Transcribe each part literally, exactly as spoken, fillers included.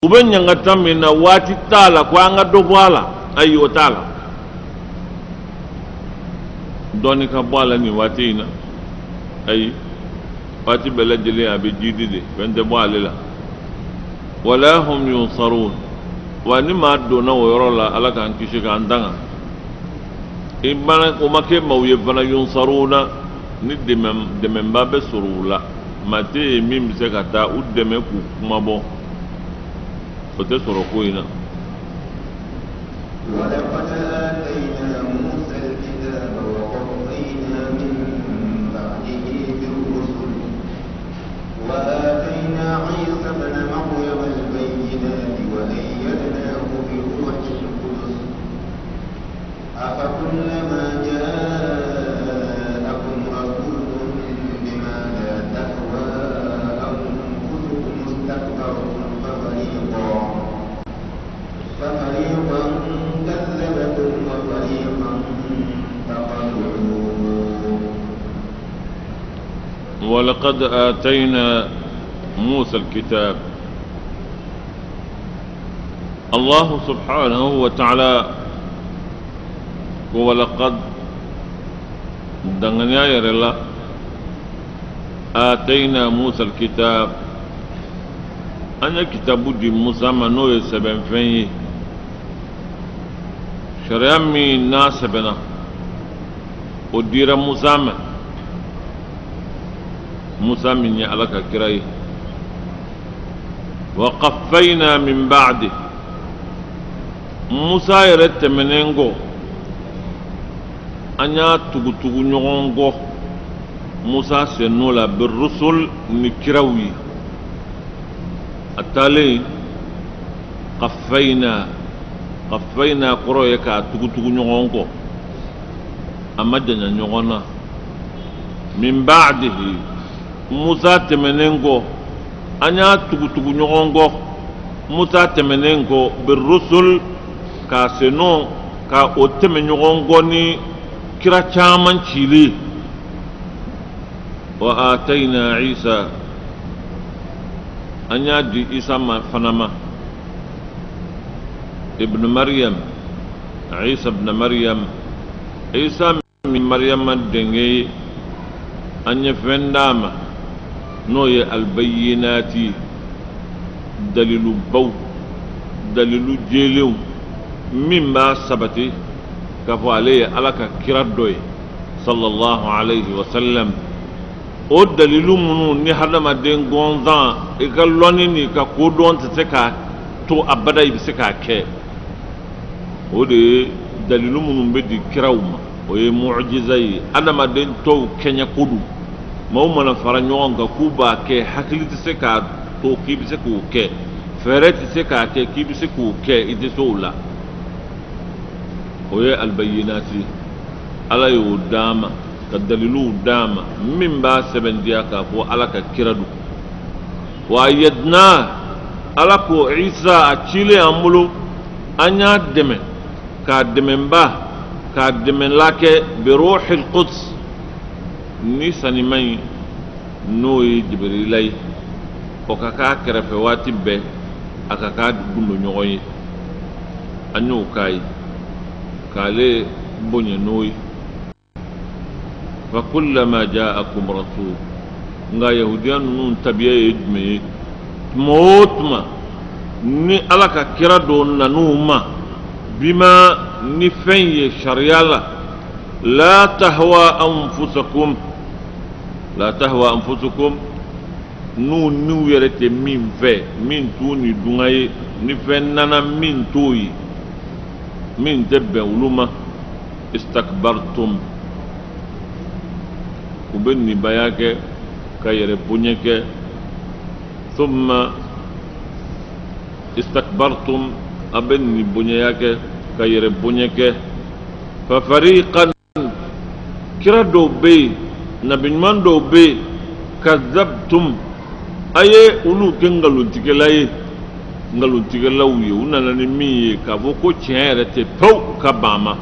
uben nyanga tamina wati tala ko anga do bwala ayo tala doni ka bwala ni wati ina ay wati bela jeli abi jidide bende bwala la wala hum yunsarun wani ma do na worola ala kan kishi ka andanga ibana ko make mawye bana yunsaruna ni demem demem babe surula mate mim se kata udeme ku kuma bo fote soro ko ina ولقد آتينا موسى الكتاب وقفينا من بعده بالرسل وآتينا عيسى ابن مريم البينات وأيدناه بروح القدس أفكلما جاءكم رسول بما لا تهوى أنفسكم استكبرتم ففريقا ففريقا كذبتم وفريقا تقتلون ولقد آتينا موسى الكتاب الله سبحانه وتعالى ولقد دنيا يرلا آتينا موسى الكتاب أنا كتاب دي موسى منو يسبن فيه شريعة من ناس بنا ودير موسى من موسى من يعلك كراي وقفينا من بعده موسى يرت منينغو أنيا تغو تغو نيونغو موسى سنولا بالرسل نكراوي التالي قفينا قفينا قرويكا تغو تغو نيونغو أما جنا نيونغنا من بعده موسى تمنينغو أنيا تغو تغو نيونغو موسى تمنينغو بالرسل كاسنو كا أتمنيونغو ني كرا چامن چيلي وآتينا عيسى أن يدي عيسى فنما ابن مريم عيسى ابن مريم عيسى من مريم الدنجي أن يفندام نوي البينات دليل بو دليل جيلو مما سبتي كفو عليه على كيردوي صلى الله عليه وسلم o dalilu munu ni hadamaden gonzan e ka lɔni ni ka ko dɔn tɛ se ka to abada i bɛ se k'a kɛ o de ye dalilu minnu bɛ di kiraw ma o ye mu'jiza ye adamaden tɔw kɛɲɛ ko don maaw mana fara ɲɔgɔn kan k'u b'a kɛ hakili tɛ se k'a to k'i bɛ se k'o kɛ fɛɛrɛ tɛ se k'a kɛ k'i bɛ se k'o kɛ i tɛ se o la o ye albayinati ala y'o d'a ma ka dalilu dama min b'a sɛbɛntiya k'a fɔ ala ka kira don wa ayyadna ala ko isa a cilen an bolo an y'a dɛmɛ k'a dɛmɛba k'a dɛmɛla kɛ bi ruhil quds ni sanima in n'o ye jibirila ye o ka k'a kɛrɛfɛ waati bɛɛ a ka k'a gundo ɲɔgɔn ye an y'o k'a ye k'ale bonya n'o ye فكلما جاءكم رسول nga yahudiyan nun tabiya yedme motma ni ala ka kira do nanuma bima ni fenye shariyala la tahwa anfusakum la tahwa anfusakum nu nu yerete min fe min tu ni dungaye ni fen nana min toyi min debbe uluma istakbartum وبني بياك كير بنيك ثم استكبرتم أبني بنياك كير بنيك ففريقا كرا دو بي نبي من دو بي كذبتم أي أولو كنغلون تكلاي نغلون تكلاوي ونالني مي كابوكو تشيرتي تو كباما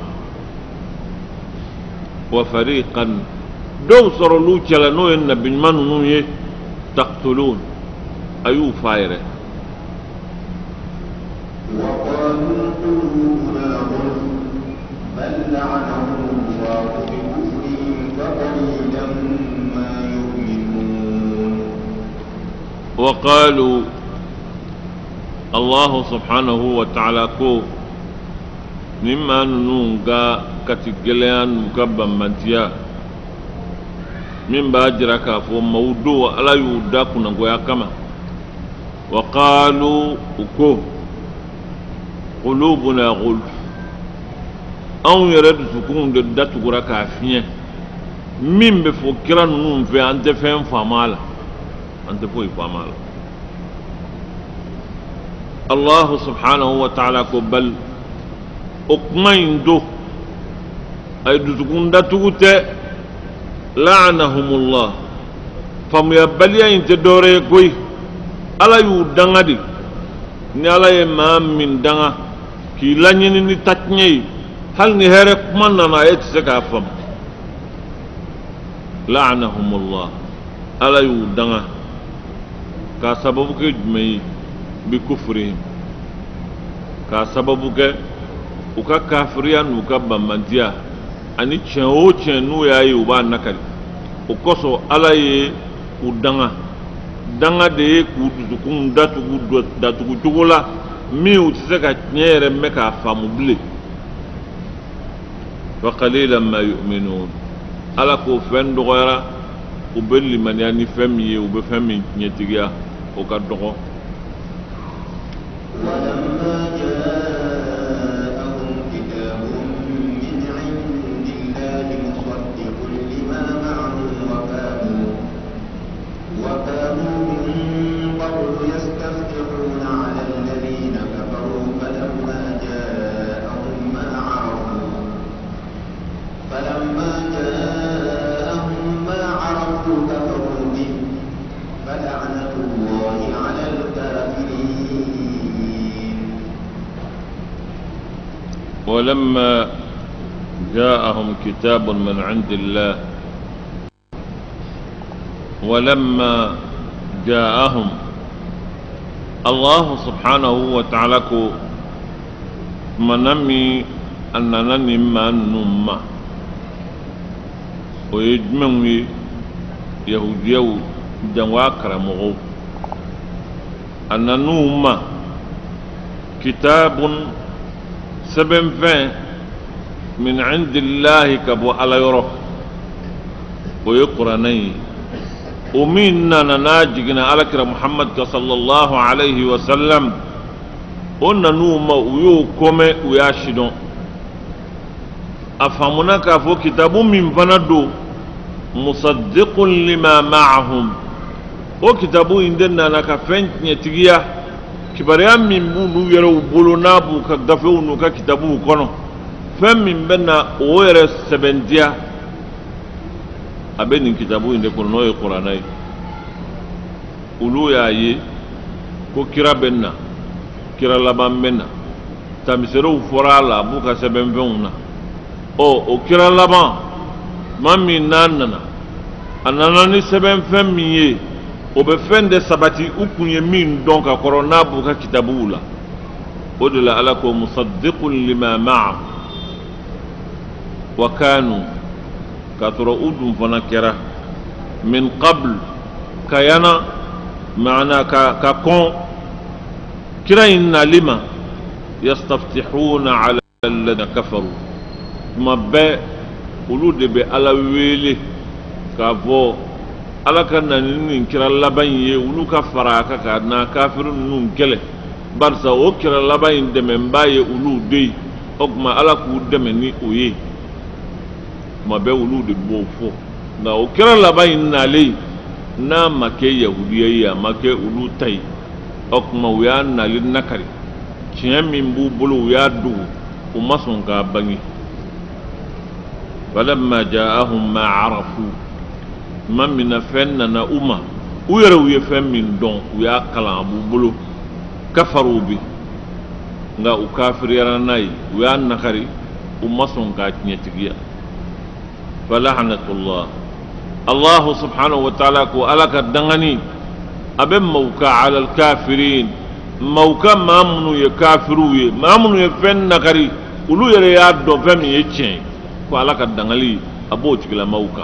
وفريقا دو سرلو چلا نو ان بنمن نو يه تقتلون ايو فايره وقالوا قلوبنا غلف بل لعنهم الله بكفرهم فقليلا ما يؤمنون. وقالوا الله سبحانه وتعالى كو مما ننونغا كتجليان مكبا منتيا من باجرك فموضوع على يوداكنا ويا كما وقالوا أكو قلوبنا غلف أو يرد سكون دات غرا كافية من بفكرة نون في أنت فهم فمالا أنت فوي فمالا الله سبحانه وتعالى قبل أكمين دو أي دسكون دات غوتة لعنهم الله فم يبلي أنت دوري كوي ala yu danga di ni ala ye ma min danga ki lanyini ni tatnye hal ni here man na ayet se ka fam la'anahumullah ala yu danga ka sababu ke jumai bi kufrihim ka sababu ke uka kafiriyan uka bambantiya ani chen o chen nu yayi uba nakali ukoso ala ye udanga danga de ku dusukun datugu datugu cogo la min u tɛ se ka tiɲɛ yɛrɛ mɛn k'a faamu bilen wa qalilan ma yu'minun ala k'o fɛn dɔgɔyara u bɛ limaniya ni fɛn min ye u bɛ fɛn min tiɲɛtigiya o ka dɔgɔ. ولما جاءهم كتاب من عند الله ولما جاءهم الله سبحانه وتعالى منمي أننا نما نما ويجمعي يهوديو جواكر مغو أننا نما كتاب سبن فين من عند الله كبو على يروح ويقرني ومننا نناجقنا على كرم محمد صلى الله عليه وسلم قلنا نوما ويوكم وياشدون أفهمنا كافو كتاب من فندو مصدق لما معهم وكتاب عندنا نكفين نتيجيا kibariya min b'u yɛrɛw bolo n'a b'u ka gafew n'u ka kitabuw kɔnɔ fɛn min bɛ na o yɛrɛ sɛbɛntiya a bɛ nin kitabu in de kɔnɔ n'o ye kuranɛ ye olu y'a ye ko kira bɛ na kira laban bɛ na tamiserew fɔra a la a b'u ka sɛbɛnfɛnw na ɔ o kira laban maa min n'a nana a nana ni sɛbɛnfɛn min ye o bɛ fɛn de sabati u kun ye min dɔn ka kɔrɔ n'a b'u ka kitabuw la o de la ala ko musaddiqun lima ma'a wa kanu ka sɔrɔ u dun fana kɛra min qabl ka yana maana ka ka kɔn kira in nali ma yastaftihuna ala alladhina kafaru tuma bɛɛ olu de bɛ ala wele k'a fɔ ala ka na nin kira laban ye olu ka fara a kan ka na kafiru ninnu kɛlɛ barisa o kira laban in dɛmɛba ye olu de ye o tuma ala k'u dɛmɛ ni o ye tuma bɛɛ olu de b'o fɔ nka o kira laban in nalen n'a ma kɛ yahudiya ye a ma kɛ olu ta ye o tuma u y'a nali nakari tiɲɛ min b'u bolo u y'a dogo u ma sɔn k'a bange falamma ja'ahum ma arafu ma mina fɛn nana u ma u yɛrɛ u ye fɛn min dɔn u y'a kalan a b'u bolo kafaru bi nka u kafiriyara n'a ye u y'a nakari u ma sɔn k'a tiɲɛtigiya falahanatullah allahu subhanahu wa ta'ala ko ala ka dangani a bɛ maaw ka alal kafirin mauka mamunu ye kafiru ye mamunu ye fen nakari ulu yere ya do fem ye chen ko ala ka dangali abo tigila mauka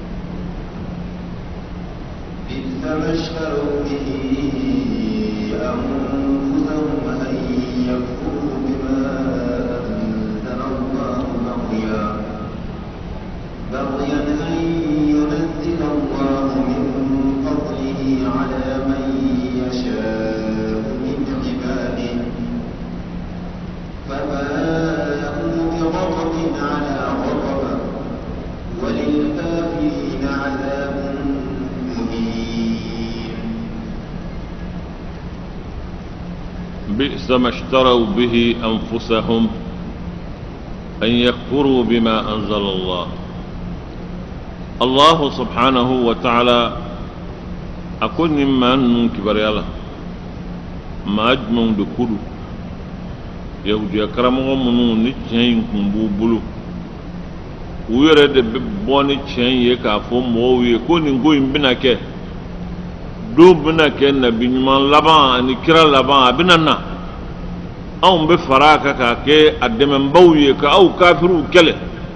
بغيا أن ينزل الله من فضله على من يشاء من عباده فباءوا بغضب على غضب وللكافرين عذاب مهين بئس ما اشتروا به أنفسهم أن يكفروا بما أنزل الله الله سبحانه وتعالى أكون من كبر يلا ما أجمع دكولو يهودي أكرمهم منو نتشين كمبو بلو ويرد ببوني تشين يكافو مو يكون نقول بناك دو بناك نبي نمان لبان نكرا لبان بنانا أو بفراكا كاكي أدمن بوي كأو كافرو كله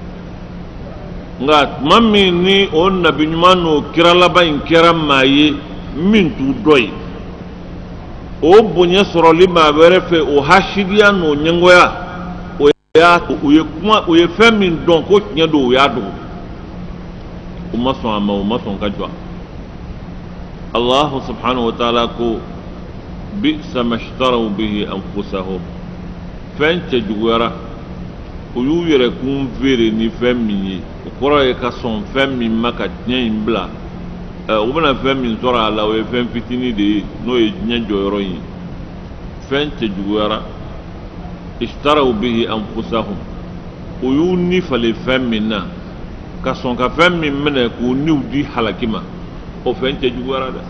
nga mami ni on nabi nyuma no kira laba in kira maye min tu doy o bonye soro lima berefe o hashidia no nyengoya o ya o ye kuma o ye femin don ko nya do ya do o maso ama o maso kajwa Allah subhanahu wa ta'ala ko bi samashtaru bihi anfusahum fente juwara o yu yere kun vere ni femin o kɔrɔ ye ka sɔn fɛn min ma ka diɲɛ in bila ɛ o bɛna fɛn min sɔrɔ a la o ye fɛn fitinin de ye n'o ye diɲɛ jɔyɔrɔ in ye fɛn cɛjuguyara ishtaraw bihi anfusahum o y'u ni falen fɛn min na ka sɔn ka fɛn min minɛ k'u niw di halaki ma o fɛn cɛjuguyara dɛ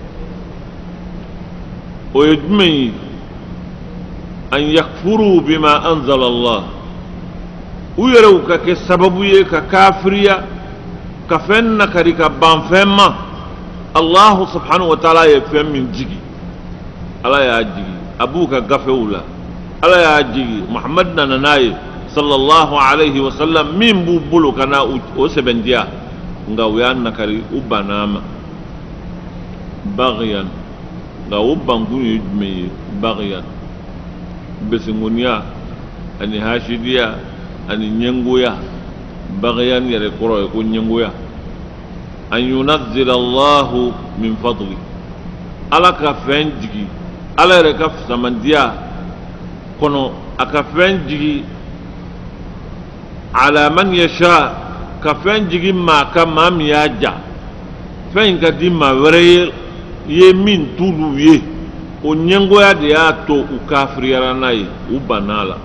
o ye jumɛn ye an yakfuru bima anzala Allah u yɛrɛw ka kɛ sababu ye ka kafiriya ka fɛn nakari ka ban fɛn ma Allah subhanahu wa ta'ala ye fɛn min jigi ala y'a jigi a b'u ka gafew la ala y'a jigi Muhammad nana n'a ye sallallahu alayhi wa sallam min b'u bolo ka na o sɛbɛntiya nka u y'a nakari u banna ma bagiyan nka o bankun ye jumɛn ye bagiyan besengoniya ani hashidiya ani nyengoya bagiyan yɛrɛ kɔrɔ ye ko nyengoya an yunazzila Allahu min fadli ala ka fɛn jigi ala yɛrɛ ka samandiya kɔnɔ a ka fɛn jigi ala man yasha ka fɛn jigi maa ka maa min y'a ja fɛn in ka di maa wɛrɛ ye ye min t'ulu ye o ɲɛngoya de y'a to u kafiriyara n'a ye u banna la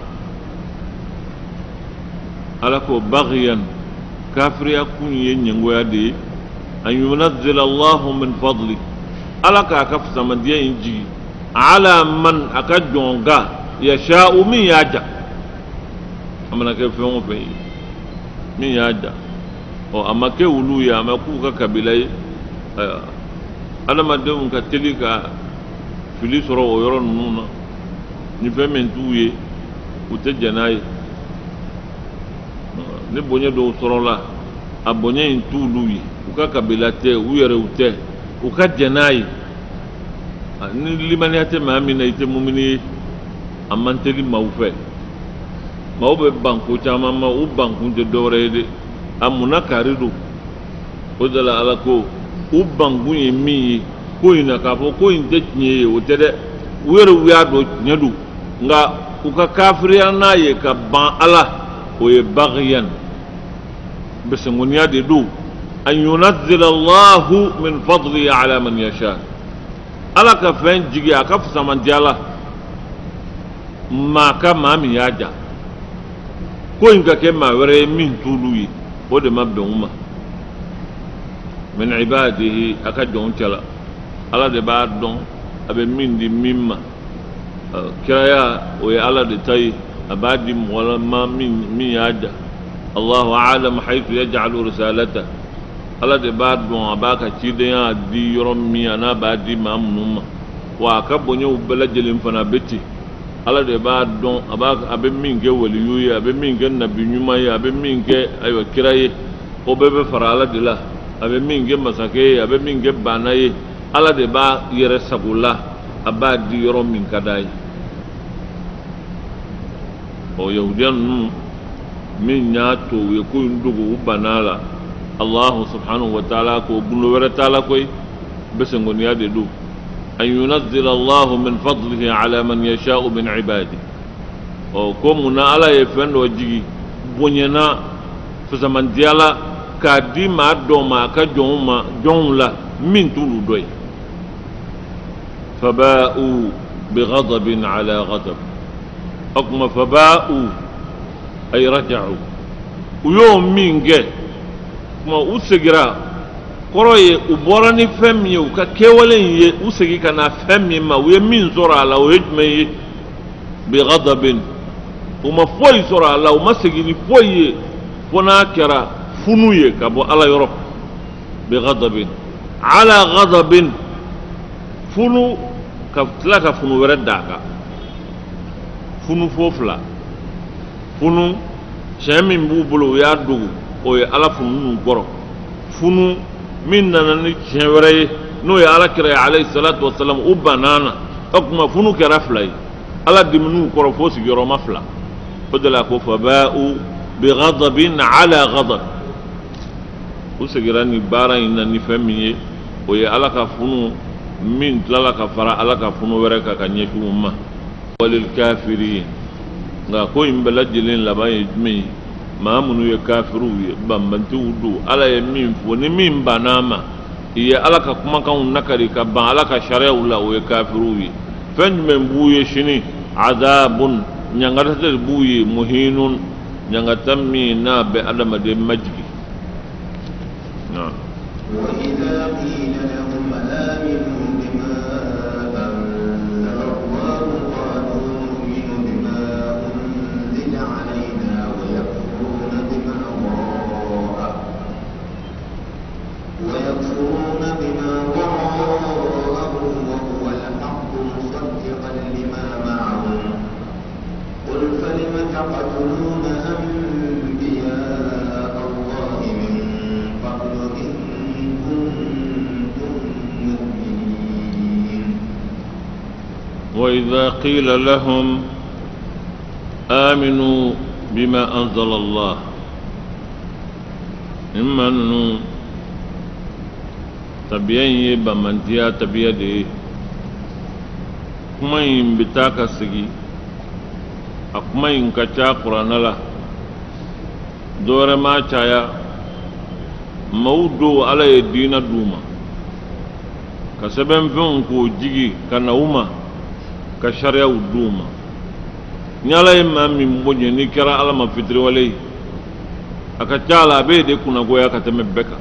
ala ko bagiyan kafiriya kun ye ɲɛngoya de ye an yunazzila Allahu min fadli ala k'a ka samandiya in jigi ala man a ka jɔn ga yasha'u min y'a ja a mana kɛ fɛn o fɛn ye min y'a ja ɔ a ma kɛ wulu ye a ma k'u ka kabila ye adamadenw ka teli ka fili sɔrɔ o yɔrɔ ninnu na ni fɛn min t'u ye u tɛ jɛn n'a ye ni bonya dɔw sɔrɔla a bonya in t'ulu ye u ka kabila tɛ u yɛrɛw tɛ u ka jɛn n'a ye ni limaniya tɛ maa min na i tɛ mumini ye a man teli maaw fɛ maaw bɛ ban ko caman ma u bankun tɛ dɔwɛrɛ ye dɛ a munna kari don o de la ala ko u bankun ye min ye ko in na k'a fɔ ko in tɛ tiɲɛ ye o tɛ dɛ u yɛrɛw y'a dɔn tiɲɛ don nka u ka kafiriya n'a ye ka ban ala o ye bagiyan besengoniya de don an yunazzila Allahu min fadli ala man yasha ala ka fɛn jigi a ka fusamandiya la maa ka maa min y'a ja ko in ka kɛ maa wɛrɛ ye min t'ulu ye o de ma bɛn u ma min ibadihi a ka jɔnw cɛla ala de b'a dɔn a bɛ min di min ma kiraya o ye ala de ta ye a b'a di mɔgɔ la ma min min y'a ja Allahu a'lam haythu yaj'alu risalata ala de b'a dɔn a b'a ka cidenya di yɔrɔ min a n'a b'a di maa minnu ma wa ka bonyo bala jelin fana beti ala de ba don aba abe minge waliyu ye abe minge nabi nyuma ye abe minge ayo kiraye o bebe fara ala de la abe minge masake abe minge bana ye ala de ba yere sagula aba di yoro min kadai o yahudiyan nu min ya to ye ko ndugo banala Allah subhanahu wa ta'ala ko bunu wara ta'ala koy besengon ya de do an yunazzil Allah min fadlihi ala man yasha'u min ibadi o ko muna ala ye fendo jigi bonyana fasaman diala ka di ma do ma ka jonma jonla min tulu doy faba'u bighadabin ala ghadab akma faba'u ay raja'u uyo minge kuma usegira koroye uborani femi u ka kewalen ye usegi kana femi ma we min zora la we me bi ghadabin uma foy zora la uma segini foye fona kera funuye ka bo ala yoro bi ghadabin ala ghadabin funu ka tlaka funu wera daka funu fofla funu shemin bu bulu ya dugu o ye ala funu goro funu min nana ni chenwere no ye ala kira alayhi salatu wassalam u banana akuma funu kera flay ala dimnu goro fo sigiro mafla fadala ko faba'u bi ghadabin ala ghadab u sigirani bara inna ni famiye o ye ala ka funu min tlala ka fara ala ka funu were ka kanye umma walil kafirin nga ko imbala jilin labay mi maamunu ye kafiru ye bambanti wudu ala ye min fo ni min banama ye ala ka kumakan nakari ka ban ala ka sharia wula o ye kafiru ye fen men buye shini adabun nyangata buye muhinun nyangata mi na be adama de majgi na wa idha qila lahum aminu bima anzala Allah qalu nu'minu bima unzila alayna wa yakfuruna bima wara'ahu wa yakfuruna bima wara'ahu wa huwa al-haqqu musaddiqan lima ma'ahum qul falima taqtuluna anbiya Allah min qablu in وإذا قيل لهم آمنوا بما أنزل الله إما أنه تبيين بمنتيا تبيدي كما ينبتاك سجي أكما ينكتا قرآن الله دور ما چايا موضوع على الدين دوما كسبن فنكو جيجي كنوما ka sharia uduma nyala imma min bonye ni kira ala ma fitri wale aka chala be de kuna goya ka teme beka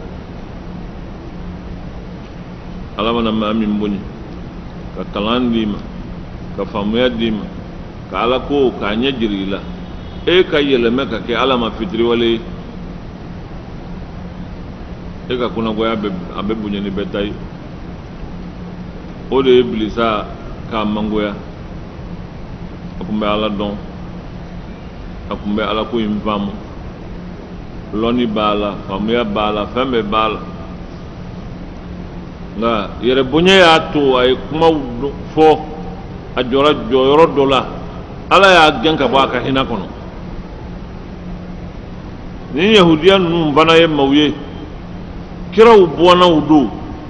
ala mana ma min bonye ka kalandima ka famuya dima ka ala ko ka nyajirila e ka yele meka ke ala ma fitri wale e ka kuna goya be abe bonye ni betai o de iblisa ka mangoya akumbe ala don akumbe ala ko imvamu loni bala famuya bala fembe bala nga yere bonye ya to ay kuma fo ajora joyoro dola ala ya genka ba ka hina kono ni yahudiyan num bana ye mawye kiraw bona wudu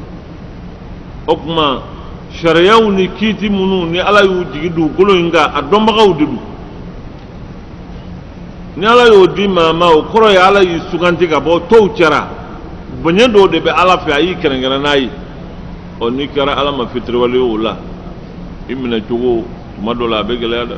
okuma shariyaw ni kiti munu ni ala yu jigidu golo inga adomba ga ududu ni ala yu di mama o koro ya ala yu suganti ga bo to chara bonye do de be ala fa yi kerengera nayi o ni kara ala ma fitri wali wala imina jogo madola be gelada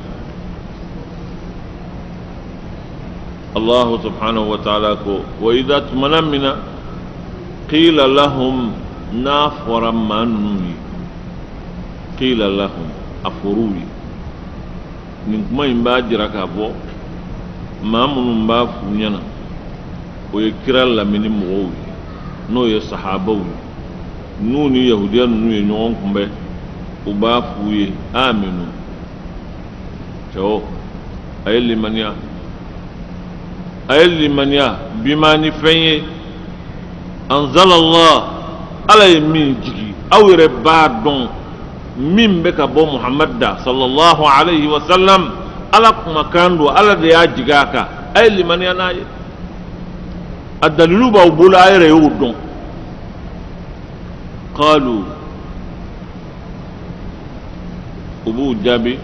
Allah subhanahu wa ta'ala ko wa idha tumanamina qila lahum nafara manuni qila lahum afurui nin kuma in ba jira ka bɔ maa minnu b'a fu ɲɛna o ye kira lamini mɔgɔw ye n'o ye sahabaw ye n'u ni yahudiya ninnu ye ɲɔgɔn kunbɛn وبافوي آمنوا شو أي اللي من يا أي اللي من يا بما نفعي أنزل الله على يمين جي أو ربادون من بك أبو محمد صلى الله عليه وسلم على مكان دو على ديا جيكا أي اللي من يا ناي الدليل بوبولا أي ريودون قالوا أبو جابي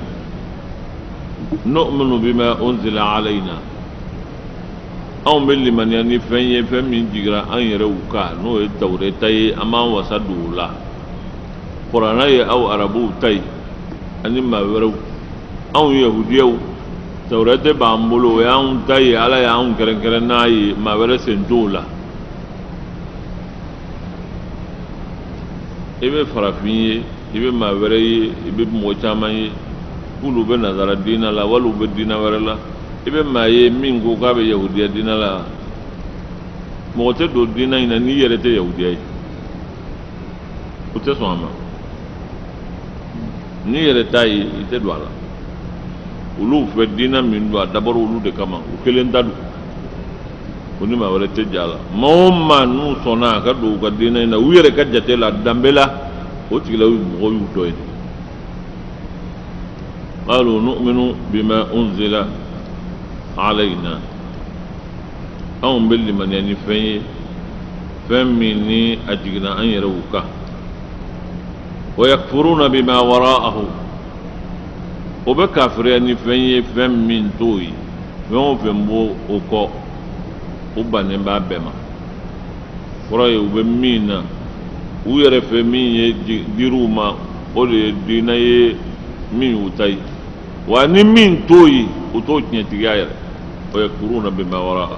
نؤمن بما أنزل علينا أو من لمن يعني فين فين من جيرا أن يروكا نو التوراة تاي أما وصدوا لا قرآن أو عربو تاي أني ما ورو أو يهوديو توراة بامبولو ياون تاي على ياون كرن كرن ناي ما ورسن دولا إبه فرافين إبه ما وري إبه موجامي kulu be nazara dina la walu be dina wɛrɛ la i be maa ye min ko k'a be yahudiya dina la mɔgɔ tɛ don dina in na n'i yɛrɛ tɛ yahudiya ye o tɛ sɔn a ma n'i yɛrɛ t'a ye i tɛ don a la olu fɛ dina min don a dabɔra olu de kama o kelen ta don o ni maa wɛrɛ tɛ ja la maa o maa n'u sɔnna a ka don u ka dina in na u yɛrɛ ka jate la danbe la o tigila mɔgɔ y'u dɔ ye. قالوا نؤمن بما أنزل علينا أو باللي من يعني فين فمني أجينا أن يروك ويكفرون بما وراءه وبكافر يعني فين فمن توي يوم فمبو أكو وبني بابما فرأي وبمينا ويرف مين يديروما أولي ديناي مين وتاي وأني من توي وتوتني تجاير ويكفرون بما وراءه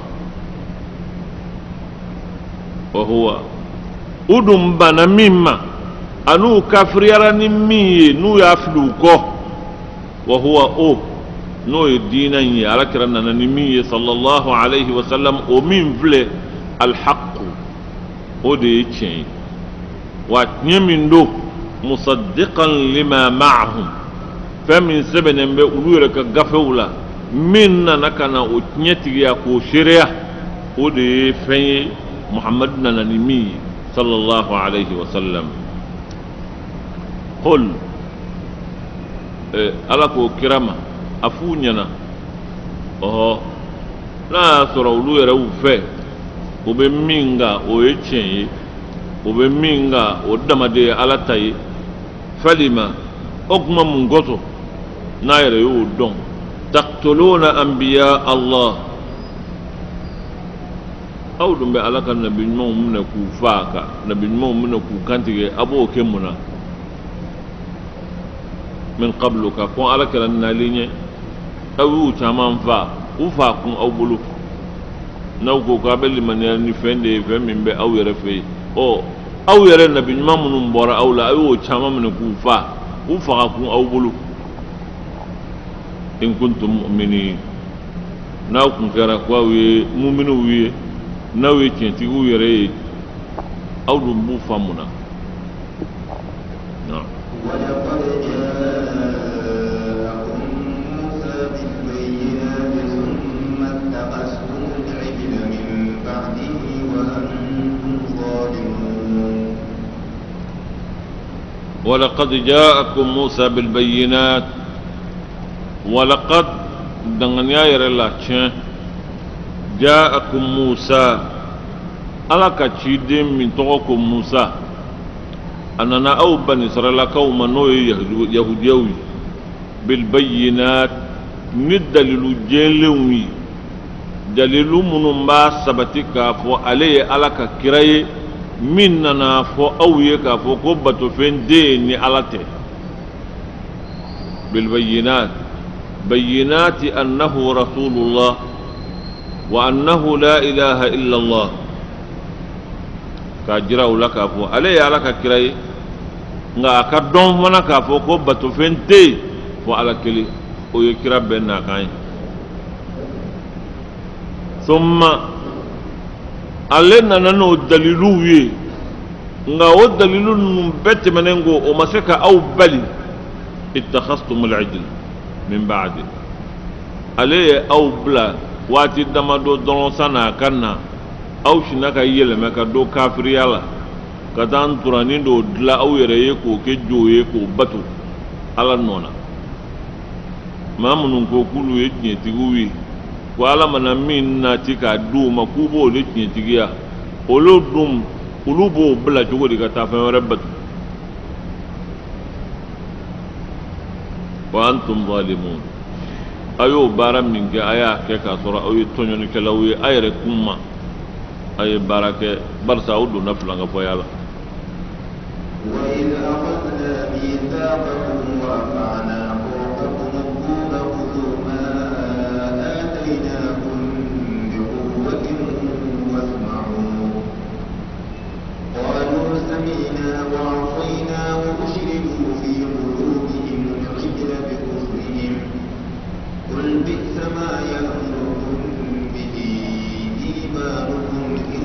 وهو أدم بنا مما أنو كافر يراني مي نو يفلوكو وهو أو نو الدين على كرنا نمي صلى الله عليه وسلم ومن فله الحق ودي تشين واتنين دو مصدقا لما معهم فمن سبن بأولورك غفولا من نكنا وتنيتي كو شريعة ودي في محمد ننمي صلى الله عليه وسلم قل ألاكو كرامة أفونينا أوه لا سرولو يرو في وبمينغا ويتشي وبمينغا ودمدي على تاي فلما أقوم من قصو ناير يودون تقتلون أنبياء الله أو دم بألك النبي نمو من كوفاكا نبي نمو من كوكانتي أبو كمنا من قبلك كون ألك لناليني أو تمام فا وفاكم أو بلو نوكو قابل من يعني فين دي فين من بي أو يرفي أو أو يرى النبي نمو من مبارا أو لا أو تمام من كوفا وفاكم أو بلو إن كنتم مؤمنين ناوكم كراكواوي مؤمنوي ناوي تنتيغو يري أو دنبو فامنا نعم ولقد جاءكم موسى بالبينات ثم اتخذتم العجل من بعده وأنتم ظالمون ولقد جاءكم موسى بالبينات ولقد دنيا يرى الله جاءكم موسى على كتشيدين من توقكم موسى أننا أو بني إسرائيل قوما نوي يهوديوي بالبينات ندلل جيلوي دليل من ما سبتك فو عليه على كراي مننا فو أويك فو قبة فين ديني على تي بالبينات بينات أنه رسول الله وأنه لا إله إلا الله كاجراو لك أفو علي لك كراي nga ka don fana ka fo ko bato fente fo ala kili o yekira benna kan summa alena nano dalilu wi nga o dalilu num bette menengo o masaka aw bali ittakhastum al-ijl min ba'di ale aw bla wati dama do don sana kanna aw shinaka yele meka do kafiriyala katan turani do dla aw yere ye ko ke joye ko batu ala nona mamunun ko kulu ye tiye tiguwi ko ala mana min na tika du makubo le tiye tigiya olo dum ulubo bla jogo diga ta fa rabbatu wa antum zalimun ayo baram min ga aya ke ka sura ayo tonyo ke lawi ayre kumma ay barake barsa udu nafla nga foyala wa in akhadna mithaqakum wa rafa'na fawqakum al-tur khudhu ma ataynakum bi quwwatin wasma'u qalu sami'na wa 'asayna wa ushribu fi qulubihim al-ijla bi kufrihim qul bi'sa ma ya'murukum bihi imanukum in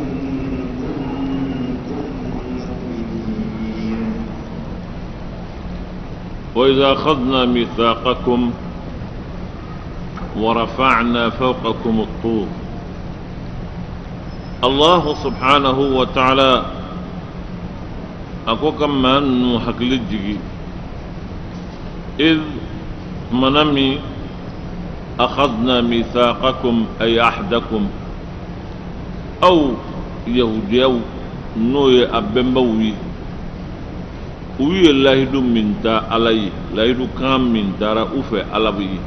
وإذا أخذنا ميثاقكم ورفعنا فوقكم الطور الله سبحانه وتعالى أكو كمان محكلجي إذ منمي أخذنا ميثاقكم أي أحدكم أو يهوديو نوي أبنبوي uye lahidu minta alayi lahidu kan mintara ufe alabi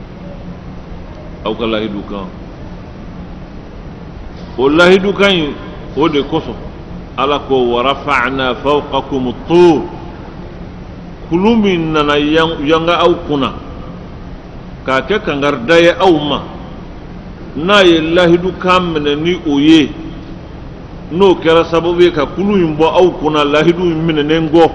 au ka lahidu kan o lahidu kan o de koso ala ko wa rafa'na fawqakum at-tur kulumin nana yanga au kuna ka ke kangar daye au ma na ye lahidu kan ni oye no kera sababu ka kulumin bo au kuna lahidu minene ngo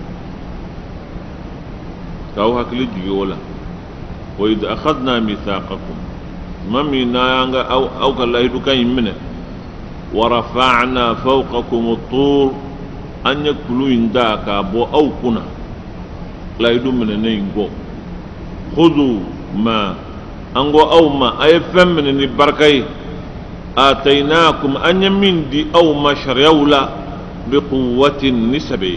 kaw hakili jigi wala wa idh akhadna mithaqakum mami nanga aw aw kallahidu kan yimne wa rafa'na fawqakum at-tur an yakulu inda ka bo aw kuna lahidu mene ne ngo khudu ma ango aw ma ay fem ni barkay atainakum an yamin di aw ma sharyawla bi quwwatin nisabi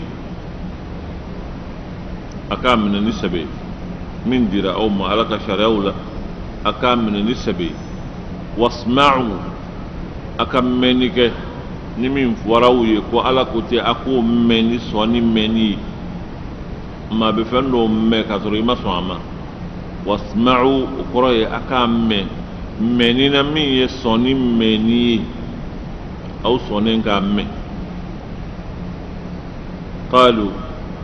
أكام من النسبة من دير أو ما على شراولا أكام من النسبة واسمعوا أكام منك نمين فراوي كو على كتي أكو مني سوني مني ما بفنو مكاتوري ما سواما واسمعوا قرأي أكام من مني نمي يسوني مني أو سوني كام قالوا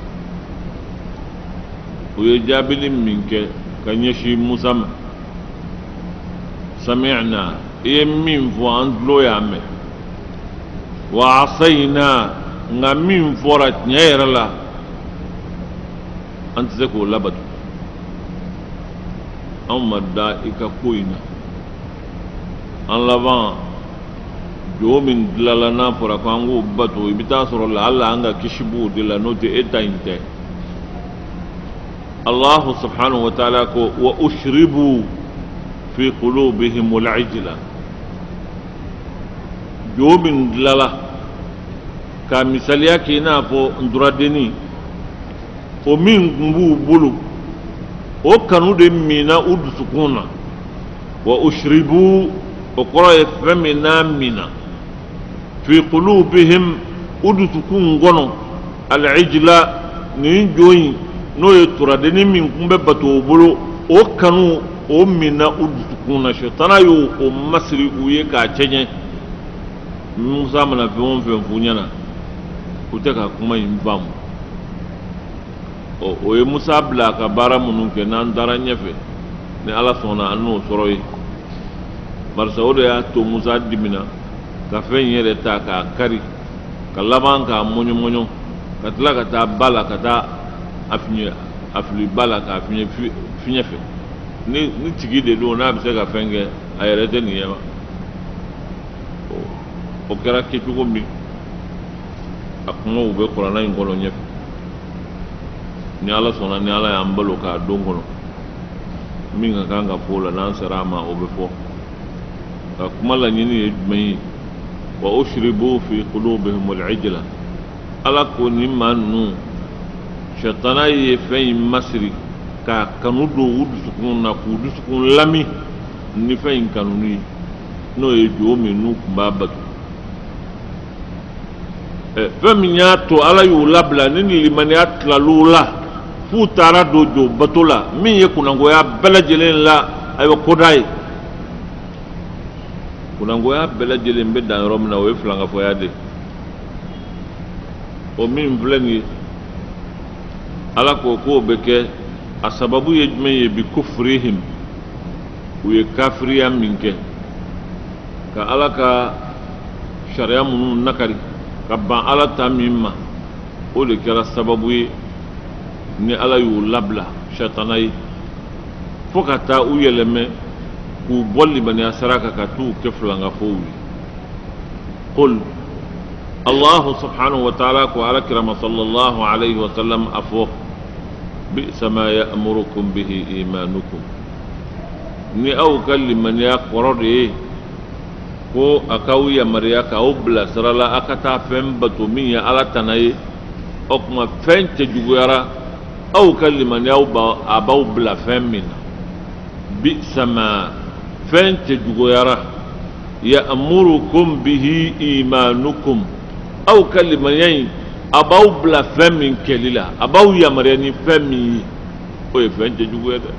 uye jabilin minke kan yashi musa ma sami'na iye min fo an tulo ya me wa asayna nga min fora nyayra la an tse ko labatu an madda ika koina an laban jo min dilala na fora ko an go bato ibita soro la alla anga kishibu dila no te eta inte الله سبحانه وتعالى وأشربوا في قلوبهم العجلة جوب دلالا كمثاليا كينا فو اندرادني ومن بو بلو وكانوا دي مينا ود سكونا وأشربوا وقرأ فمنا منا في قلوبهم ود سكون غنو العجلة نينجوين no ye turadeni min kumbe bato bolo o kanu o mina u dusukuna shetana yo o masiri u ye ka cɛɲɛ musa mana fɛn o fɛn f'u ɲɛna u tɛ ka kuma in faamu o o ye musa bila ka baara minnu kɛ n'an taara ɲɛfɛ ni ala sɔnna an n'o sɔrɔ ye barisa o de y'a to musa dimina ka fɛn yɛrɛ ta k'a kari ka laban k'a mɔɲɔ-mɔɲɔ ka tila ka taa ba la ka taa afiɲɛ afili ba la k'a fiɲɛ fiɲɛ fɛ ni ni tigi de don n'a bɛ se ka fɛn kɛ a yɛrɛ tɛ nin ye wa o kɛra kɛcogo min akumaw be qur'ana in kono nyef ni ala sona ni ala yambalo ka don kono minga kanga fola nan sarama o be fo akumala nyini yejmai wa ushribu fi qulubihim al-ijla ala ko ni manu shatana ye fay masri ka kanu do wudu sukun na ku du sukun lami ni fay kanu ni no e do me nu baba e faminya to ala yu labla ni limaniyat la lula fu tara do do batola min ye kunango ya belajelen la ayo kodai kunango ya belajelen be dan romna o flanga fo yade o min vlengi ala ko ko beke asababu yejme ye bi kufrihim uye kafriya minke ka ala ka sharia munu nakari ka ban ala ta mimma o de kɛra sababu ye ni ala y'u labla shatana ye fo ka taa u yɛlɛmɛ k'u bɔ libaniya saraka ka t'u kɛ filangafow ye qul allahu subhanahu wa ta'ala ko ala kirama sallallahu alayhi wa sallam a fɔ bi'sa ma ya'murukum bihi imanukum ni aw ka limaniya kɔrɔ de ye ko a k'aw yamariya k'aw bilasira la a ka taa fɛn bato min ye ala tana ye o kuma fɛn cɛjuguyara aw ka limaniya a b'aw bila fɛn min na bi'sa ma fɛn cɛjuguyara ya'murukum bihi imanukum aw ka limaniya in a b'aw bila fɛn min kɛli la a b'aw yamariya ni fɛn min ye o ye fɛn cɛjuguya dɛ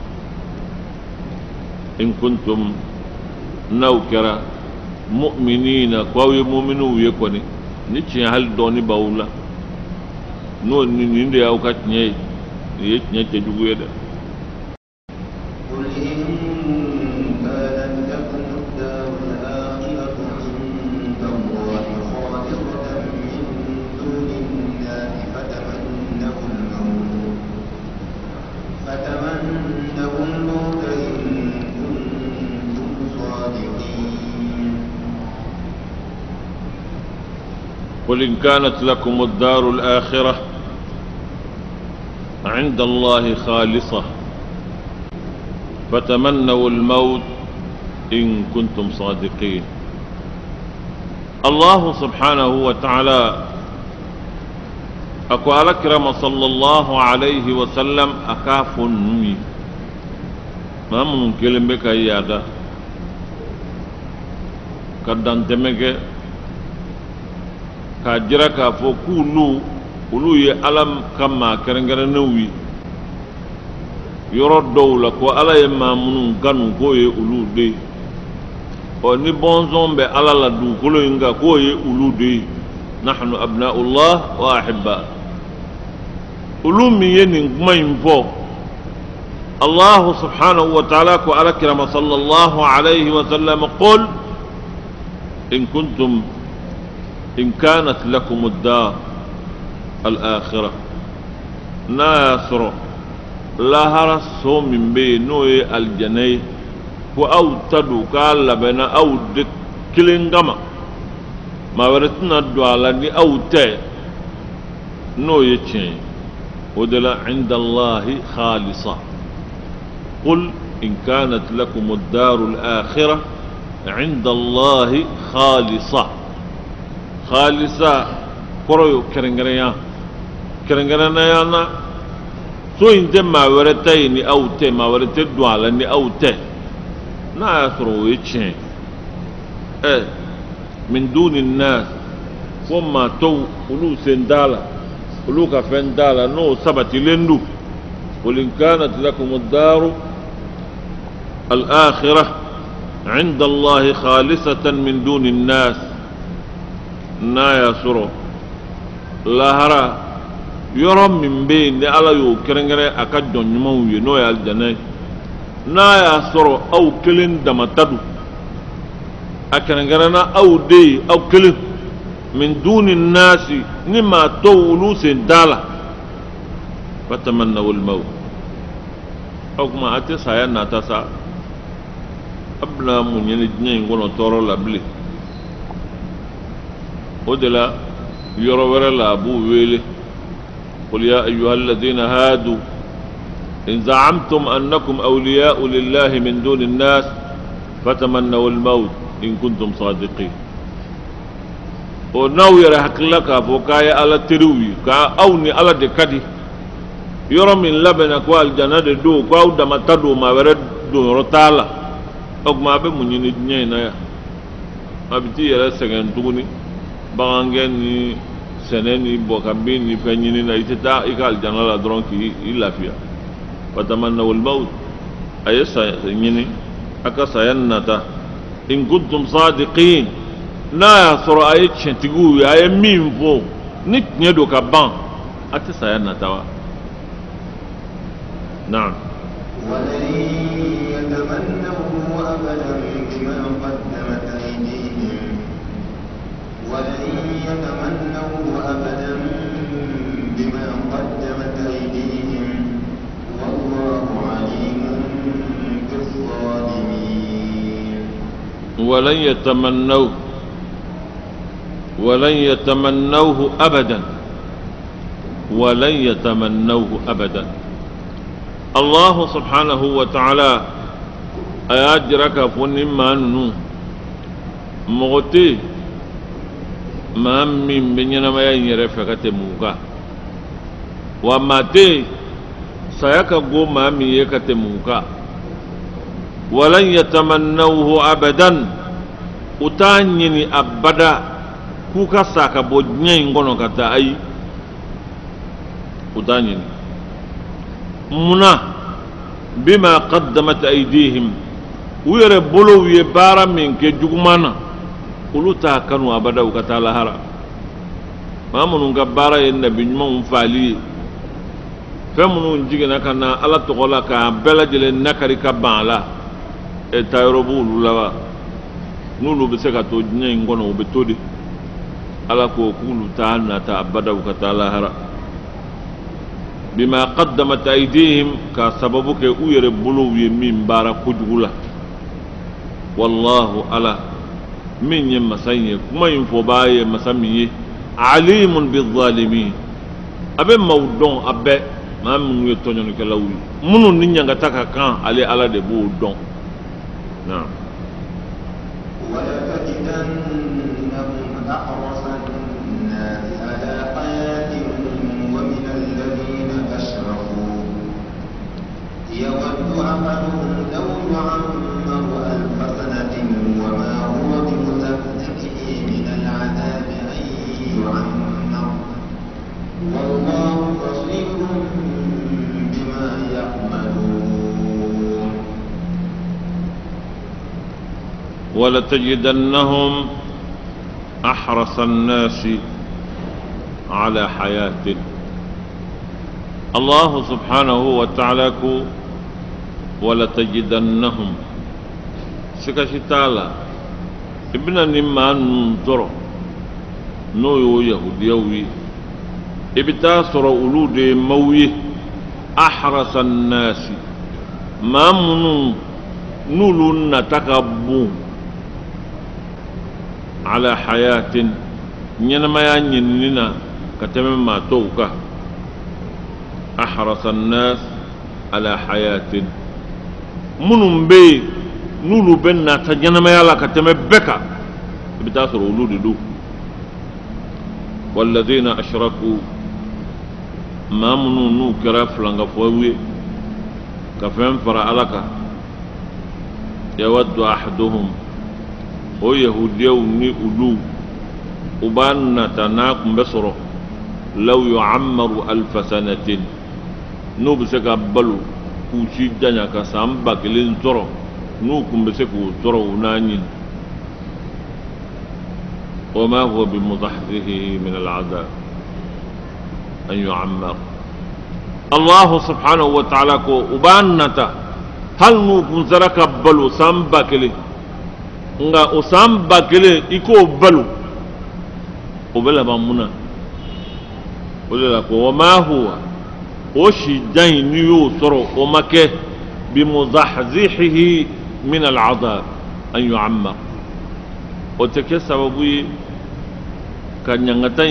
in kuntum n'aw kɛra mu'minina ko aw ye mu'minu ye kɔni ni tiɲɛ hali dɔɔni b'aw la n'o ni nin de y'aw ka tiɲɛ ye nin ye tiɲɛ cɛjugu ye dɛ قل إن كانت لكم الدار الآخرة عند الله خالصة فتمنوا الموت إن كنتم صادقين الله سبحانه وتعالى أقول أكرم صلى الله عليه وسلم أكاف نمي ما ممكن بك يادا كدان تمك ka jira k'a fɔ k'ulu ulu ye ala kama kɛrɛnkɛrɛnnenw ye yɔrɔ dɔw la ko ala ye maa minnu kanu k'o ye ulu de ye ɔ ni bɔnsɔn bɛ ala la dugukolo in kan k'o ye ulu de ye nahnu abna'ullah wa ahibba ulu min ye nin kuma in fɔ allahu subhanahu wa ta'ala ko ala kirama sallallahu alayhi wa sallam qul in kuntum إن كانت لكم الدار الآخرة ناصر لا رسو من بينوي الجنة وأو تدو قال بنا أو دك كلينغما ما ورثنا الدوالة أو تي نو يتشين ودلا عند الله خالصة قل إن كانت لكم الدار الآخرة عند الله خالصة خالصة كرويو كرنغريا كرنغريا نا سو انت ما ورتيني او تي ما ورت دوالني او تي نا يسرو يتشين ايه من دون الناس وما تو ولو سندالا ولو كفندالا نو سبتي لندو قل ان كانت لكم الدار الآخرة عند الله خالصة من دون الناس na ya soro lahara yoro min be ni ala yo kerengere aka donnyuma wiye no ya aljanna na ya soro au kelen damatadu akerengere na au de au kelen min duni nasi ni ma tawulu sen dala fatamanna wal maut au kuma ate saya na tasa abla mun yene nyen ngono toro labli odela يرور الأبو ويله قل يا أيها الذين هادوا إن زعمتم أنكم أولياء لله من دون الناس فتمنوا الموت إن كنتم صادقين ونوير حكلك فوكايا على تروي كا أوني على دكادي يرى من لبن أكوال جناد دو كاو دم تدو ما ورد دو رتالا أقما بمني نينا يا أبتي يلا سكن توني بعانجني سنني بوكابيني فنيني نايتتا إكال جنالا درونكي إلا فيها فتمنوا الموت أي سيني أكا سينتا إن كنتم صادقين نا يصر أي تشنتقوي أي مين فو نت ندو كبان أتي سينتا نعم ولن يتمنوه أبدا بما قدمت أيديهم ولن يتمنوه أبدا بما قدمت أيديهم والله عليم بالظالمين ولن يتمنوه ولن يتمنوه أبدا ولن يتمنوه أبدا الله سبحانه وتعالى أياجرك فن ما نو مغتي ما من بيننا ما ينرفقت موكا وما تي سيكا قو ما من يكت موكا ولن يتمنوه أبدا utanyini abada kuka saka bodnya ngono kata ai utanyini muna bima qaddamat aydihim wire bolo wiye bara min ke jugumana uluta kanu abada ukata lahara mamunun ga bara yen nabi mun fali famunun jigina kana ala togola ka bela jele nakari ka bala e tayrobu lulawa nulu be se ka to nya ngono be todi ala ko kulu ta na ta abada ukata lahara bima qaddamat aydihim ka sababu ke uyere bulu wi min bara kujugula wallahu ala min yem masanye kuma yin fo baye masamiye alimun bizzalimin abe mawdon abe ma mun ye tonyo ke lawul munun ni nyanga taka kan ale ala de bo don na ولتجدنهم أحرص الناس على حياة ومن الذين أشركوا يود أحدهم لو يعمر ألف سنة وما هو بمزحزحه من العذاب أن يعمر والله بصير بما يعملون ولتجدنهم أحرص الناس على حياة الله سبحانه وتعالى ولتجدنهم سكشتالا ابن نمان ننظر نو يهوديوي ابتاسر أولود مويه أحرص الناس ما منو نولون تكبون على حياة نينما ينيننا كتمم ما توكا أحرص الناس على حياة منهم بي نولو بنا تجنما يلا كتمم بكا بتاثر ولود دو والذين أشركوا ما منو نو كراف لنغا فوي كفهم فرا لك يود أحدهم o yahudiyaw ni ulu ubanna tanakum basro law yu'ammaru alf sanatin no bisaka balu ku ci danya ka samba kelin zoro no kum bisaku zoro nani وما هو بمزحزحه من العذاب أن يعمر الله سبحانه وتعالى كو ubanna hal no kun zaraka balu samba kelin nga osamba kele iko balu obela bamuna olela ko wama huwa oshi dai ni yo soro o make bi muzahzihihi min al'adab an yu'ammar o teke sababu kanyangatan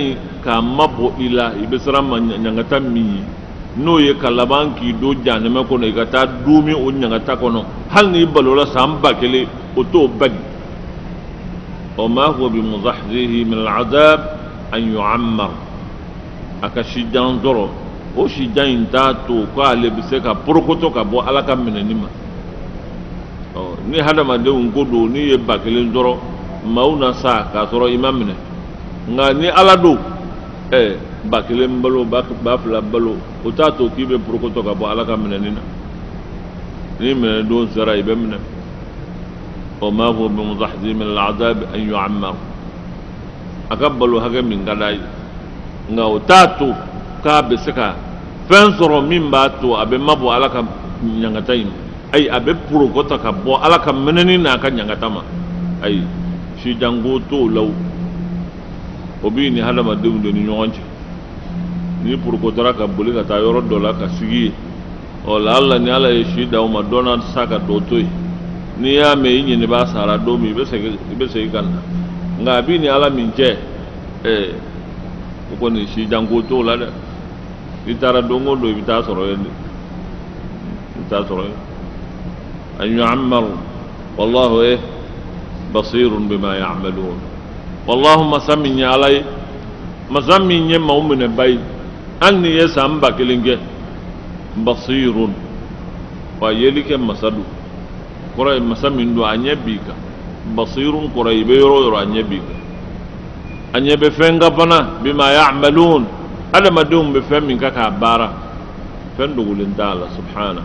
ka mabo ila ibesara ma nyangata mi no ye kalaban ki do janeme ko no igata dumi o nyangata ko no hal ni balola samba kele o to bag o ma huwa bi muzahzihi min al'adab an yu'ammar akashi jan doro o shi jan ta to ko ale bise ka prokoto ka bo alaka menenima o ni hadama de ngodo ni ye bakele doro mauna sa ka soro imamne nga ni alado eh bakele mbalo bak bafla balo o ta to kibe prokoto ka bo alaka menenina ni men do zara ibe mena o ma huwa bi muzahzihi min al'adab an yu'ammar akabalo haga min gadai nga o ta to ka be saka fen soro min ba to abe mabo alaka nyangata yin ay abe prokoto ka bo alaka menenina ka nyangata ma ay shi jango to law obi ni hadama de ndo ni nyonje ni prokoto ka boli ka ta yoro dola ka sigi o la Allah ni ala shi da o madonna saka do toy ni ya me yin ni ba sara do mi be se be se kan nga bi ni ala min je eh ko ni shi jango to la de itara do ngodo bita soro yende bita soro an yu'ammar wallahu eh basirun bima ya'malun wallahu masamin ya alai masamin ya mu'mina bay anni yasamba kelinge basirun wa yelike masadu kora masamin do anyabika basirun kora ibero ro anyabika anyabe fenga pana bima ya'malun ada madum be femin kaka bara fendo gulin dala subhana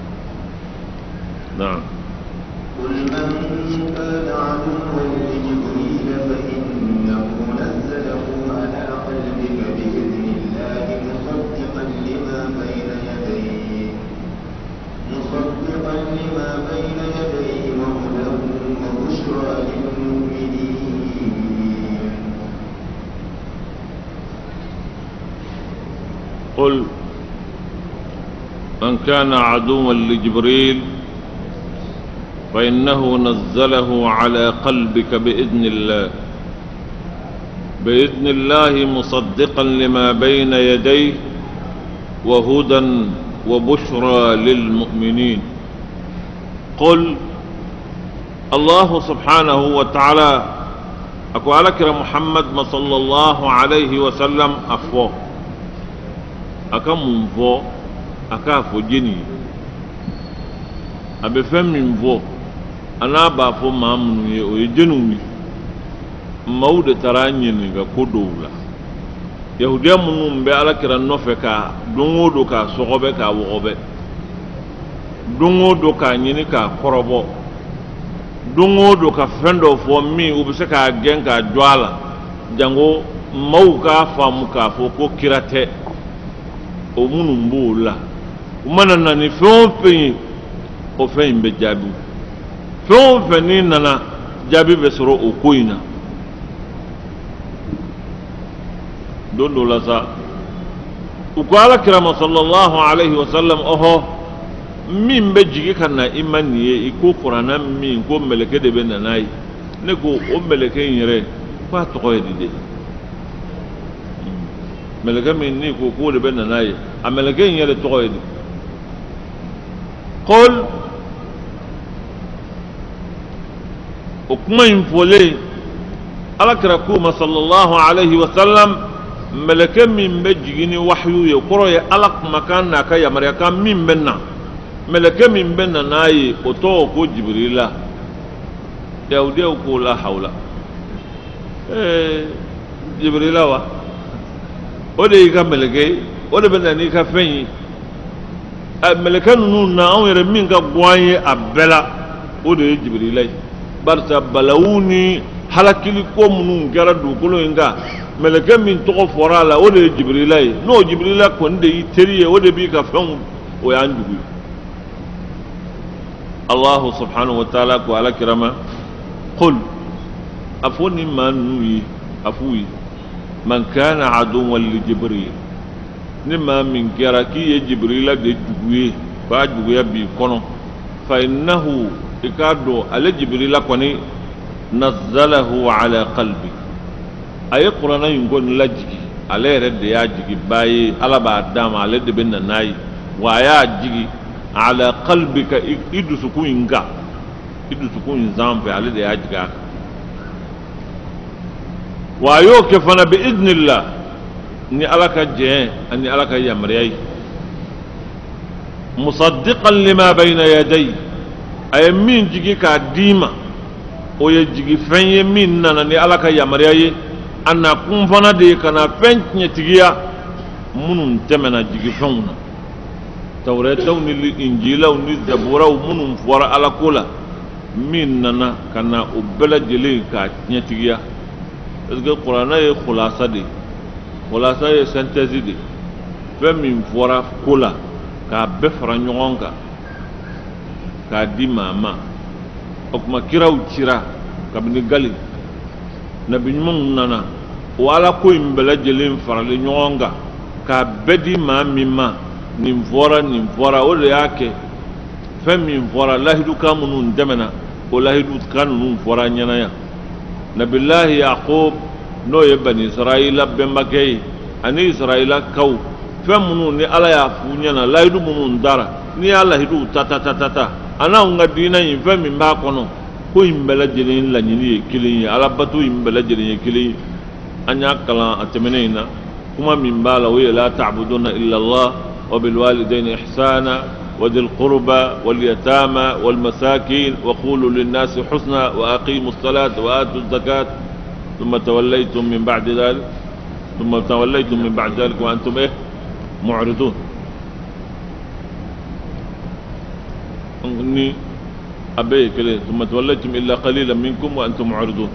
na'am قل من كان عدوا لجبريل فإنه نزله على قلبك بإذن الله مصدقا لما بين يديه مصدقا لما بين يديه وهدى وبشرى للمؤمنين قل من كان عدوا لجبريل فإنه نزله على قلبك بإذن الله بإذن الله مصدقا لما بين يديه وهدى وبشرى للمؤمنين قل الله سبحانه وتعالى أكو عليك محمد صلى الله عليه وسلم أفو أكا منفو أكا فجني أبفهم منفو ana ba fo mamunu ye o yejenu mawde taranye ni ga kodowla yahudiya munum be alakira nofe ka dongodo ka sogobe ka wogobe dongodo ka nyini ka korobo dongodo ka fendo fo mi ubise ka gen ka jwala jango maw ka famu ka fo ko kirate o munum bola umanana ni fon fe o fe imbe jabu fɛn fɛn ni nana jaabi bɛ sɔrɔ o ko in na don dɔ la sa u ko alakira sallallahu alaihi wa sallam ɔhɔ min bɛ jigi ka na i ma nin ye i ko kuranna min ko mɛlɛkɛ de bɛ na n'a ye ne ko o mɛlɛkɛ in yɛrɛ k'a tɔgɔ ye di de mɛlɛkɛ min ni ko k'o de bɛ na n'a ye a mɛlɛkɛ in yɛrɛ tɔgɔ ye di kɔl o kuma in fɔlen alakira kuma sallallahu alaihi wa sallam mɛlɛkɛ min bɛ jigin ni wahyu ye kɔrɔ ye ala kumakan n'a ka yamaruya kan min bɛ na mɛlɛkɛ min bɛ na n'a ye o tɔgɔ ko jibirila yahudiyaw ko la hawla ee jibirila wa o de y'i ka mɛlɛkɛ ye o de bɛ na n'i ka fɛn ye mɛlɛkɛ ninnu na anw yɛrɛ min ka go an ye a bɛɛ la o de ye jibirila ye barisa balawu ni halakili ko minnu kɛra dugukolo in kan mɛlɛkɛ min tɔgɔ fɔra a la o de ye jibirila ye n'o jibirila kɔni de y'i teri ye o de b'i ka fɛnw o y'an jugu ye Allahu subhanahu wa ta'ala ko alakira ma qul a fɔ ni maa ninnu ye a f'u ye man kana aduwwan li jibril ni maa min kɛra k'i ye jibirila de jugu ye k'a juguya b'i kɔnɔ fa innahu i k'a dɔn ale jibirila kɔni nazzalahu ala qalbi a ye kuranna in kɔni lajigi ale red ya jigi bayi ala ba dama ale de benna nayi wa ya jigi ala qalbika idu sukun inga idu sukun zamfe ale de ya jiga wa yo ke fana bi idnillah ni alaka je ani alaka yamriyai musaddiqan lima bayna yaday ay min jigi ka dima o ye jigi fenye min nana ni alaka yamriyai anna kun fana de kana fenye tigiya munun temena jigi fenuna tawrataw ni injilaw ni zaburaw munun fora ala kula min nana kana o bela jeli ka tigiya est-ce que Qur'an est khulasa de khulasa est synthèse de fɛn min fɔra ko la k'a bɛɛ fara ɲɔgɔn kan k'a di maa ma o tuma kiraw cira kabini gali nabi ɲumanw nana o ala ko in bɛɛ lajɛlen faralen ɲɔgɔn kan k'a bɛɛ di maa min ma nin fɔra nin fɔra o de y'a kɛ fɛn min fɔra lahidukan minnu tɛmɛna o lahidukan ninnu fɔra ɲɛnaya nabilahi yaqub n'o ye bani israila bɛnbakɛ ye ani israila kaw fɛn minnu ni ala y'a f'u ɲɛna lahidu minnu dara ni y'a lahidu ta ta ta ta ta a n'anw ka diinɛ in fɛn min b'a kɔnɔ ko in bɛɛ lajɛlen laɲini ye kelen ye ala bato in bɛɛ lajɛlen ye kelen ye an y'a kalan a tɛmɛnen in na kuma min b'a la o ye la ta'buduna illa Allah wa bil walidayni ihsana وذي القربى واليتامى والمساكين وقولوا للناس حسنا وأقيموا الصلاة وآتوا الزكاة ثم توليتم من بعد ذلك ثم توليتم من بعد ذلك وأنتم إيه معرضون إني أبي كلي ثم توليتم إلا قليلا منكم وأنتم معرضون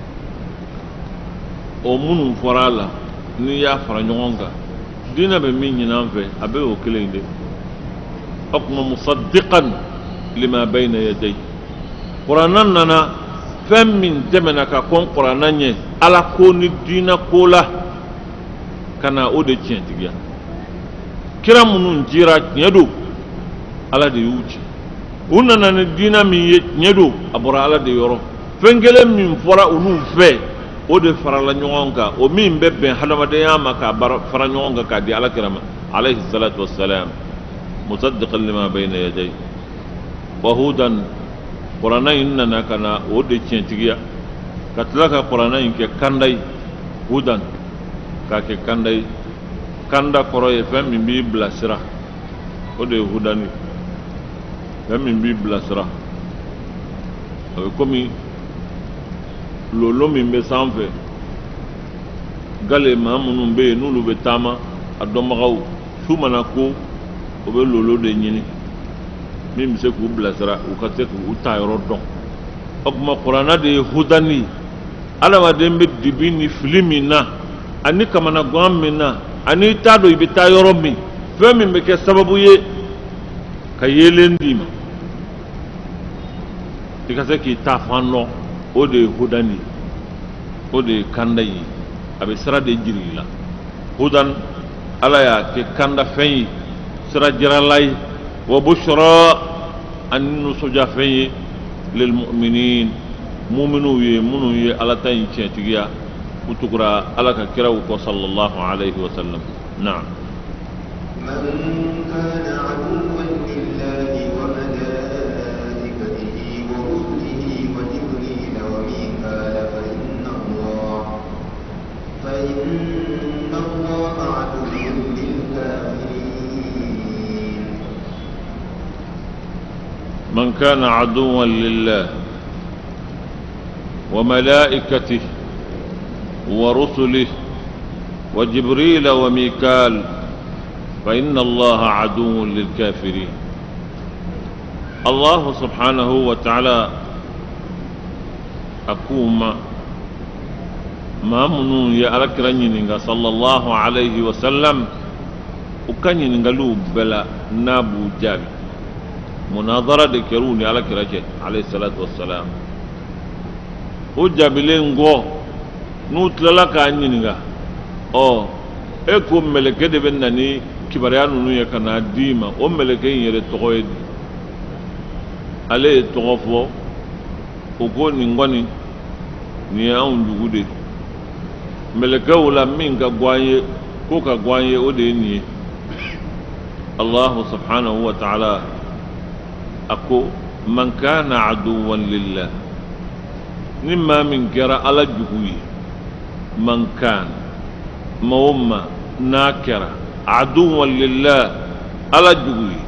ومن فرالا نيا فرنيونغا دينا بمين ينام في أبي وكلي دي حكم مصدقا لما بين يديه قرآننا فم من تمنك كون قرآننا على كون الدين كولا كان أودي تشنتيا كرام نجيرا يدو على دي يوجي وننا الدين من يدو أبورا على دي يورو فنجل من فرا ونو في أودي فرا لنيونغا ومين ببين حلما دياما كبر فرا نيونغا كدي على كرام عليه الصلاة والسلام مصدقا لما بين يديه وهودا قرانا إننا كنا ودي تشنتيا كتلك قرانا إنك كندي هودا كاك كندي كندا قراي فم من بي بلاسرا ودي هوداني فم من بي بلاسرا كومي لولو من بسانفه قال ما منو بي نولو بتاما أدومغاو شو مناكو o bɛ lolo de ɲini min bɛ se k'u bilasira u ka se k'u ta yɔrɔ dɔn o tuma kuranna de ye hudani adamaden bɛ dibi ni fili min na ani kamanagan min na ani t'a dɔn i bɛ taa yɔrɔ min fɛn min bɛ kɛ sababu ye ka yeelen d'i ma i ka se k'i ta fan dɔn o de ye hudani o de ye kanda ye a bɛ sira de jiri i la hudan ala y'a kɛ kanda fɛn ye sira jiralay wa bushra an nusuja fenye lil mu'minin mu'minu ye munu ye ala tan centigiya utukura ala ka kira ko sallallahu alayhi wa sallam na'am man kana aduwwan lillahi wa malaikatihi wa rusulihi wa jibril wa mikala fa inna Allah fa inna Allah aduwwun lil kafirin من كان عدوا لله وملائكته ورسله وجبريل وميكال فإن الله عدو للكافرين الله سبحانه وتعالى أكوم ما منون يأرك رنينغا صلى الله عليه وسلم وكان ينغلو بلا نابو جابي مناظرة دكروني على كراجة عليه الصلاة والسلام وجابلين غو نوتلا كانينغا او اكو ملكه دي بناني كبريان نو يكنا ديما او ملكه يري تويد عليه توفو وكو نيغوني ني اون دوغودي ملكو لا من كغواي كوكا غواي وديني الله سبحانه وتعالى أكو من كان عدوا لله نما من كرا على جهوي من كان موما ناكرا عدوا لله على جهوي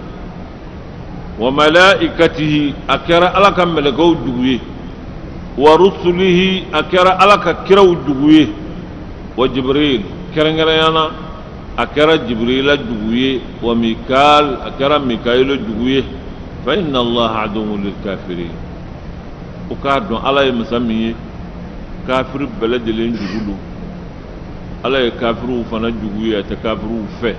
وملائكته أكرا على كملكو جهوي ورسله أكرا على كرو جهوي وجبريل كرنغريانا أكرا جبريل جهوي وميكال أكرا ميكائيل جهوي فإن الله عدو للكافرين وكادو على مسميه كافر بلد لين جهلو على كافر فنا جهوي تكافر فه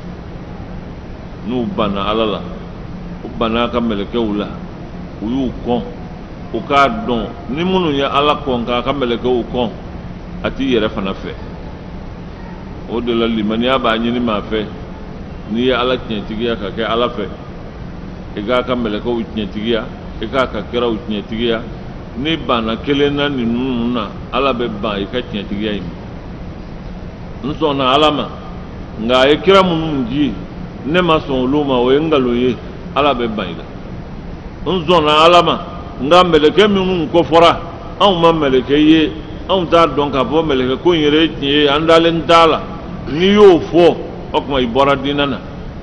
نو بنا على لا وبنا كملكولا ويوكون وكادو نمنو يا على كون كملكو كون أتي يرفنا فه ودل لمن يابا ني ما فه ني على تنتيجيا كاكي على فه إذا كمل كو وجنتيجيا إذا ككرا وجنتيجيا نبانا كلنا ننونا على ببا إذا وجنتيجيا يم نصونا علما نعا إكرا منجي نما سولوما وينغلوي على ببا إذا نصونا علما نعا ملكة منو كفرة أو ما ملكة يه أو تار دون كفو ملكة كون يريتني عندالن تالا نيو فو أكما يبارا ديننا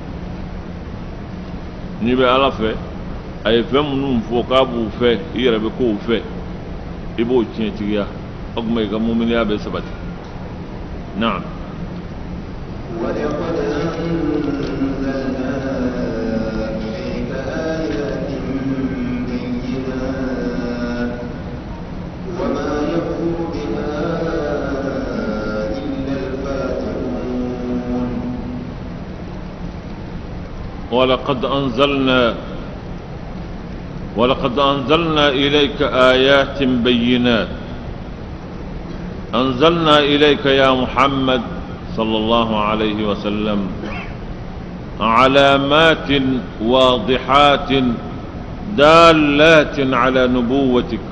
ni be ala fe ay fe munum fo ka bu fe yere be ko fe ibo tientiya ogmay ga mu'mini abe sabati na'am wa laqad anzalna ilayka ayatin bayyinat wa ma yakfuru biha illa al-fatiqun ولقد أنزلنا ولقد أنزلنا إليك آيات بينات أنزلنا إليك يا محمد صلى الله عليه وسلم علامات واضحات دالات على نبوتك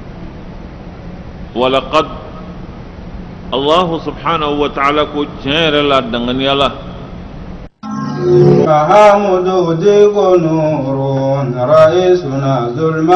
ولقد الله سبحانه وتعالى كجير لا دغني الله فحمد ديك نور رئيسنا ظلم